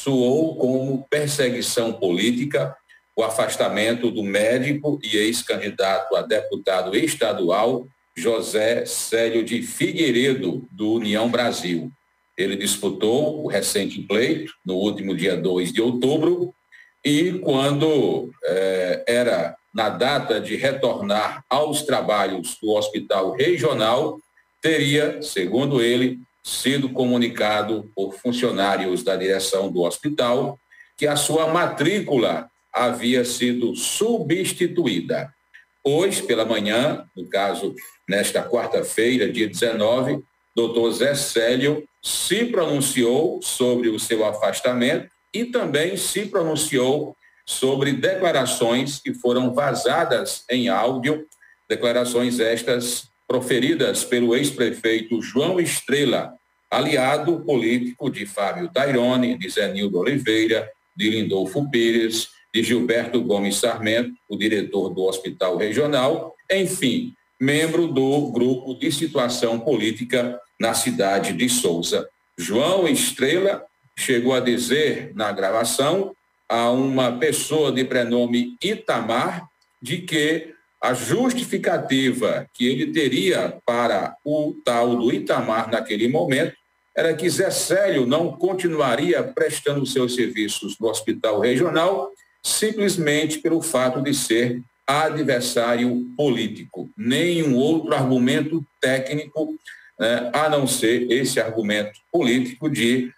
soou como perseguição política o afastamento do médico e ex-candidato a deputado estadual José Célio de Figueiredo, do União Brasil. Ele disputou o recente pleito no último dia 2 de outubro e, quando era na data de retornar aos trabalhos do hospital regional, teria, segundo ele, sido comunicado por funcionários da direção do hospital que a sua matrícula havia sido substituída. Hoje, pela manhã, no caso, nesta quarta-feira, dia 19, doutor Zé Célio se pronunciou sobre o seu afastamento e também se pronunciou sobre declarações que foram vazadas em áudio, declarações estas proferidas pelo ex-prefeito João Estrela, aliado político de Fábio Tairone, de Zenildo Oliveira, de Lindolfo Pires, de Gilberto Gomes Sarmento, o diretor do Hospital Regional, enfim, membro do grupo de situação política na cidade de Souza. João Estrela chegou a dizer na gravação a uma pessoa de prenome Itamar de que a justificativa que ele teria para o tal do Itamar naquele momento era que Zé Célio não continuaria prestando seus serviços no Hospital Regional simplesmente pelo fato de ser adversário político. Nenhum outro argumento técnico, a não ser esse argumento político de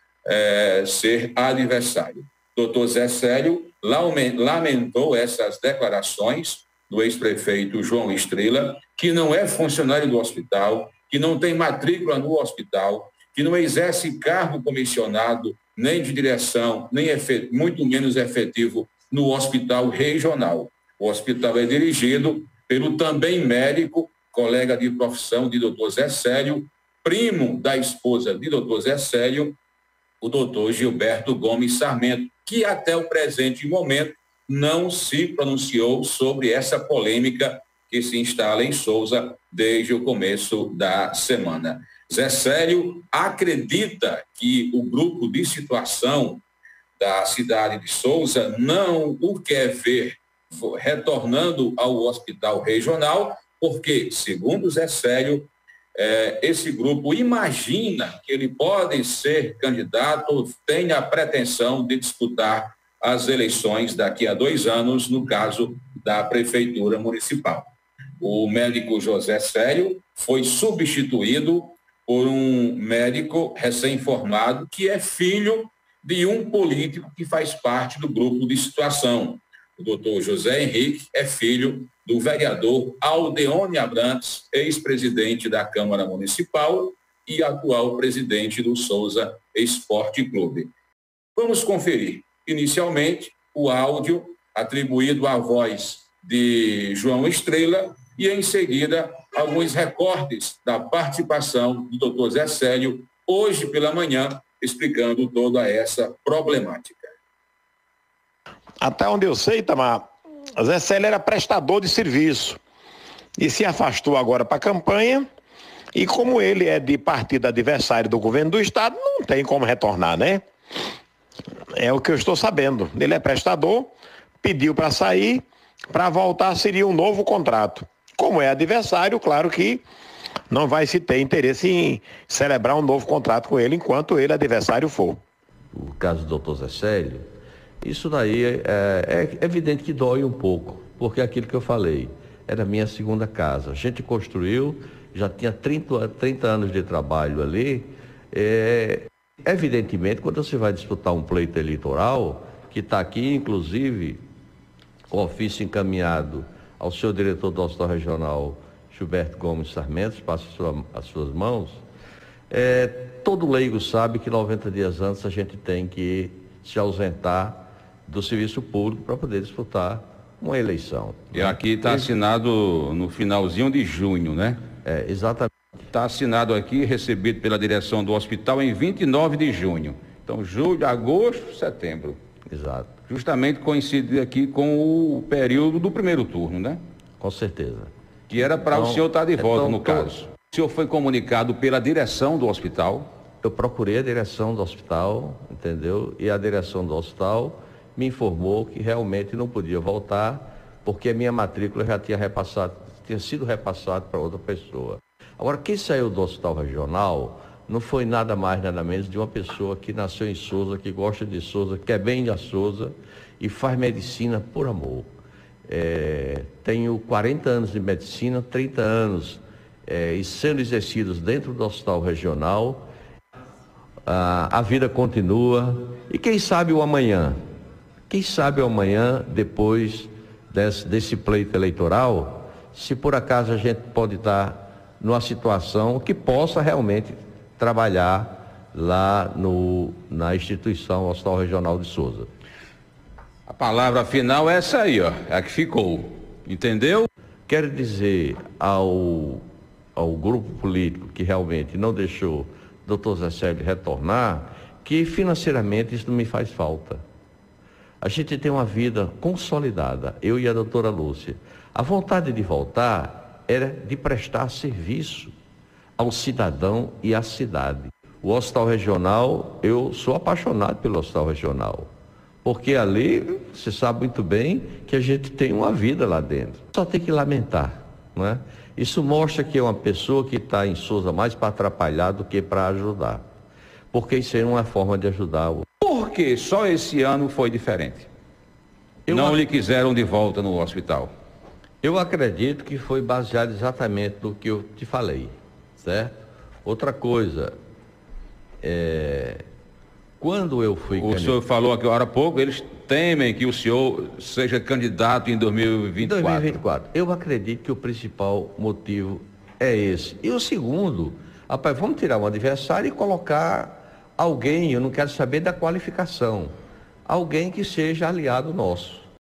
ser adversário. Doutor Zé Célio lamentou essas declarações do ex-prefeito João Estrela, que não é funcionário do hospital, que não tem matrícula no hospital, que não exerce cargo comissionado, nem de direção, nem muito menos efetivo no hospital regional. O hospital é dirigido pelo também médico, colega de profissão de doutor Zé Célio, primo da esposa de doutor Zé Célio, o doutor Gilberto Gomes Sarmento, que até o presente momento não se pronunciou sobre essa polêmica que se instala em Souza desde o começo da semana. Zé Célio acredita que o grupo de situação da cidade de Souza não o quer ver retornando ao hospital regional, porque, segundo Zé Célio, esse grupo imagina que ele pode ser candidato, tem a pretensão de disputar as eleições daqui a 2 anos, no caso da Prefeitura Municipal. O médico José Célio foi substituído por um médico recém-formado que é filho de um político que faz parte do grupo de situação. O doutor José Henrique é filho do vereador Aldeone Abrantes, ex-presidente da Câmara Municipal e atual presidente do Souza Esporte Clube. Vamos conferir, inicialmente, o áudio atribuído à voz de João Estrela e, em seguida, alguns recortes da participação do doutor Zé Célio, hoje pela manhã, explicando toda essa problemática. Até onde eu sei, Itamar, Zé Célio era prestador de serviço e se afastou agora para a campanha e como ele é de partido adversário do governo do estado, não tem como retornar, né? É o que eu estou sabendo. Ele é prestador, pediu para sair, para voltar seria um novo contrato. Como é adversário, claro que não vai se ter interesse em celebrar um novo contrato com ele enquanto ele adversário for. O caso do doutor Zé Célio, isso daí é evidente que dói um pouco, porque é aquilo que eu falei, era minha segunda casa. A gente construiu, já tinha 30 anos de trabalho ali. Evidentemente, quando você vai disputar um pleito eleitoral, que está aqui, inclusive, o ofício encaminhado ao seu diretor do Hospital Regional, Gilberto Gomes Sarmento, passa as suas mãos, todo leigo sabe que 90 dias antes a gente tem que se ausentar do serviço público para poder disputar uma eleição. E aqui está assinado no finalzinho de junho, né? Exatamente. Está assinado aqui, recebido pela direção do hospital em 29 de junho. Então, julho, agosto, setembro. Exato. Justamente coincide aqui com o período do primeiro turno, né? Com certeza. Que era para o senhor estar de volta, no caso. O senhor foi comunicado pela direção do hospital eu procurei a direção do hospital, entendeu? E a direção do hospital me informou que realmente não podia voltar, porque a minha matrícula já tinha sido repassada para outra pessoa. Agora, quem saiu do hospital regional não foi nada mais, nada menos de uma pessoa que nasceu em Sousa, que gosta de Sousa, que é bem de Sousa e faz medicina por amor. Tenho 40 anos de medicina, 30 anos e sendo exercidos dentro do hospital regional. A vida continua e quem sabe o amanhã? Quem sabe o amanhã, depois desse pleito eleitoral, se por acaso a gente pode estar numa situação que possa realmente trabalhar lá na instituição Hospital Regional de Sousa. A palavra final é essa aí, ó, é a que ficou. Entendeu? Quero dizer ao grupo político que realmente não deixou o Dr. Zé Célio retornar, que financeiramente isso não me faz falta. A gente tem uma vida consolidada, eu e a doutora Lúcia. A vontade de voltar era de prestar serviço ao cidadão e à cidade. O Hospital Regional, eu sou apaixonado pelo Hospital Regional, porque ali, você sabe muito bem que a gente tem uma vida lá dentro. Só tem que lamentar, não é? Isso mostra que é uma pessoa que está em Sousa mais para atrapalhar do que para ajudar. Porque isso é uma forma de ajudar. Por que só esse ano foi diferente? Não lhe quiseram de volta no hospital? Eu acredito que foi baseado exatamente no que eu te falei, certo? Outra coisa, quando eu fui candidato... O senhor falou aqui agora há pouco, eles temem que o senhor seja candidato em 2024. 2024. Eu acredito que o principal motivo é esse. E o segundo, rapaz, vamos tirar um adversário e colocar alguém, eu não quero saber da qualificação, alguém que seja aliado nosso.